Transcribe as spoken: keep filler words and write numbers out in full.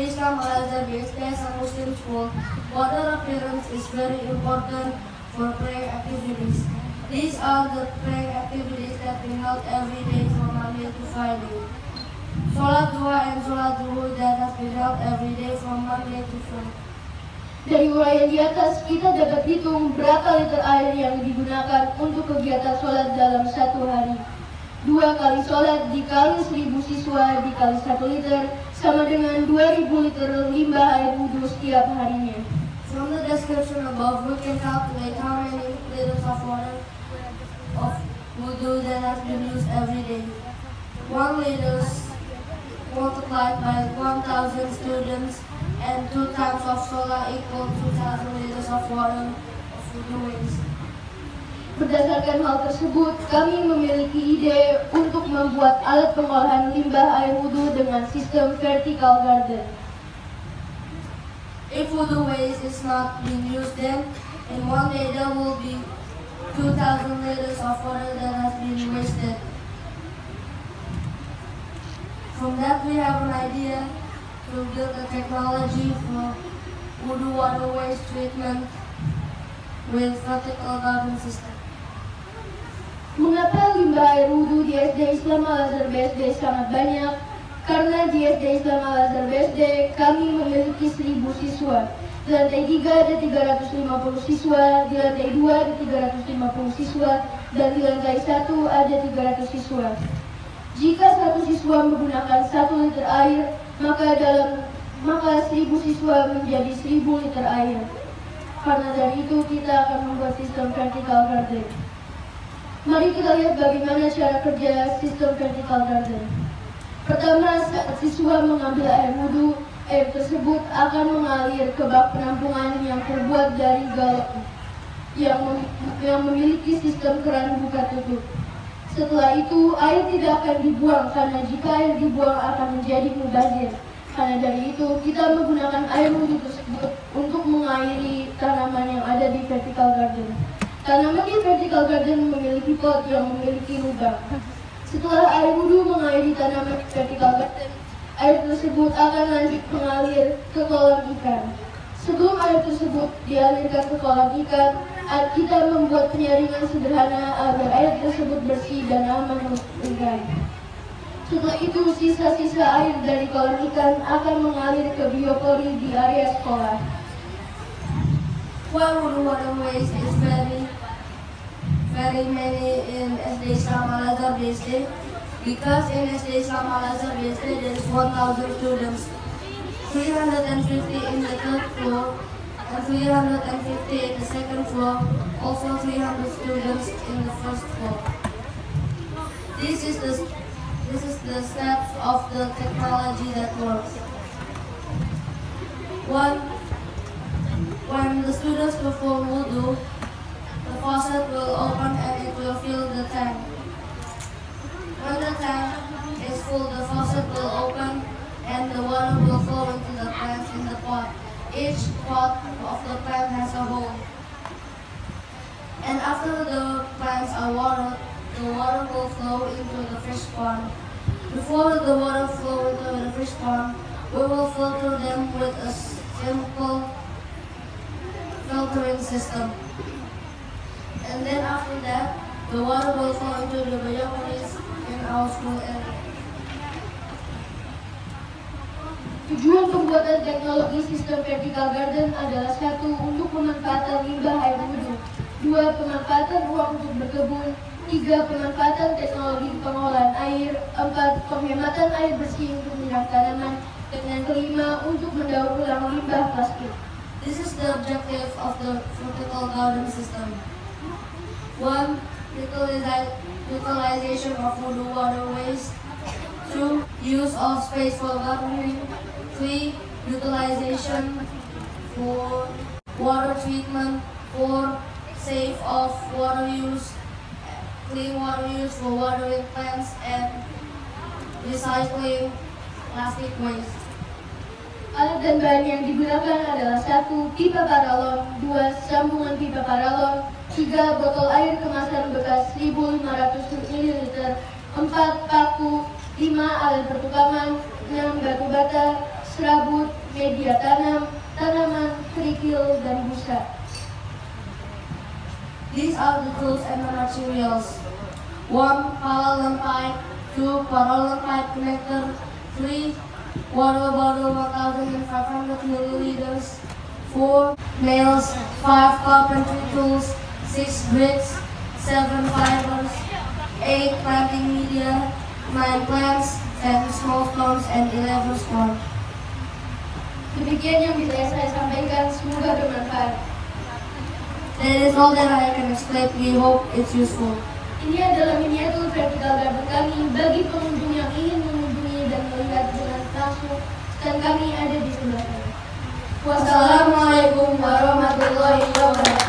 D Islam Al-Azhar B S D as a Muslim school, water appearance is very important for prayer activities. These are the prayer activities that we held every day from Monday to Friday. Sholat Duha and Sholat Zuhur that has been held every day from Monday to Friday. Dari uraian di atas, kita dapat hitung berapa liter air yang digunakan untuk kegiatan sholat dalam satu hari. Dua kali sholat dikali seribu siswa dikali satu liter sama dengan dua ribu liter limbah air wudhu setiap harinya. From the description above, we can calculate how many liters of water of wudhu that has been used every day. One liter multiplied by one thousand students and two times of solar equal two thousand liters of water of wudhu waste. Berdasarkan hal tersebut, kami memiliki ide untuk membuat alat pengolahan limbah air wudhu dengan sistem vertical garden. If wudhu waste is not being used, then in one day there will be two thousand liters of water that has been wasted. From that, we have an idea to build a technology for wudhu water waste treatment with vertical garden system. Mengapa limbah air wudhu di S D Islam Al-Azhar B S D sangat banyak? Karena di S D Islam Al-Azhar B S D kami memiliki seribu siswa. Di lantai tiga ada tiga ratus lima puluh siswa, di lantai dua ada tiga ratus lima puluh siswa, dan di lantai satu ada tiga ratus siswa. Jika satu siswa menggunakan satu liter air, maka dalam maka seribu siswa menjadi seribu liter air. Karena dari itu kita akan membuat sistem vertical garden. Mari kita lihat bagaimana cara kerja sistem vertical garden. Pertama, saat siswa mengambil air wudhu, air tersebut akan mengalir ke bak penampungan yang terbuat dari galon yang, mem yang memiliki sistem keran buka tutup. Setelah itu, air tidak akan dibuang karena jika air dibuang akan menjadi mubazir. Karena dari itu, kita menggunakan air wudhu tersebut untuk mengairi tanaman yang ada di vertical garden. Tanaman di vertical garden memiliki pot yang memiliki lubang. Setelah air wudhu mengairi tanaman di vertical garden, air tersebut akan lanjut mengalir ke kolam ikan. Sebelum air tersebut dialirkan ke kolam ikan, kita membuat penyaringan sederhana agar air tersebut bersih dan aman untuk ikan. Setelah itu, sisa-sisa air dari kolam ikan akan mengalir ke biopori di area sekolah. Why wudhu water waste is very, very many in S D Islam Al-Azhar B S D? Because in S D Islam Al-Azhar B S D there is one thousand students, three hundred fifty in the third floor and three hundred fifty in the second floor, also three hundred students in the first floor. This is the, this is the steps of the technology that works. One, when the students perform wudhu, the faucet will open and it will fill the tank. When the tank is full, the faucet will open and the water will flow into the plants in the pot. Each pot of the plant has a hole. And after the plants are watered, the water will flow into the fish pond. Before the water flow into the fish pond, we will filter them with a simple filtering system. And then after that, the water will flow into the bioponies in our school area. Tujuan pembuatan teknologi sistem vertical garden adalah satu, untuk pemanfaatan limbah air wudhu, dua, pemanfaatan ruang untuk berkebun, tiga, pemanfaatan teknologi pengolahan air, empat, penghematan air bersih untuk menyiram tanaman, dan yang kelima, untuk mendaur ulang limbah plastik. This is the objective of the vertical garden system. One, utilization of wudhu water waste. Two, use of space for gardening. Three, utilization for water treatment. Four, save of water use, clean water use for watering plants, and recycling plastic waste. Alat dan bahan yang digunakan adalah satu, pipa paralon, dua, sambungan pipa paralon, tiga, botol air kemasan bekas seribu lima ratus mililiter, empat, paku, lima, alat pertukangan, enam, batu bata, serabut, media tanam, tanaman, kerikil, dan busa. These are the tools and the materials. One, parallel pipe. Two, parallel pipe connector. Three, water bottle one thousand five hundred milliliters. Four, nails. Five, carpentry tools. Six, bricks. Seven, fibers. Eight, planting media. Nine, plants. Ten, small stones, and eleven, sponge. Demikian yang bisa saya sampaikan, semoga bermanfaat. That is all that I can explain. We hope it's useful. Ini adalah miniatur vertikal garden kami bagi pengunjung yang ingin mengunjungi dan melihat dengan langsung, dan kami ada di sebelah sana. Wassalamualaikum warahmatullahi wabarakatuh.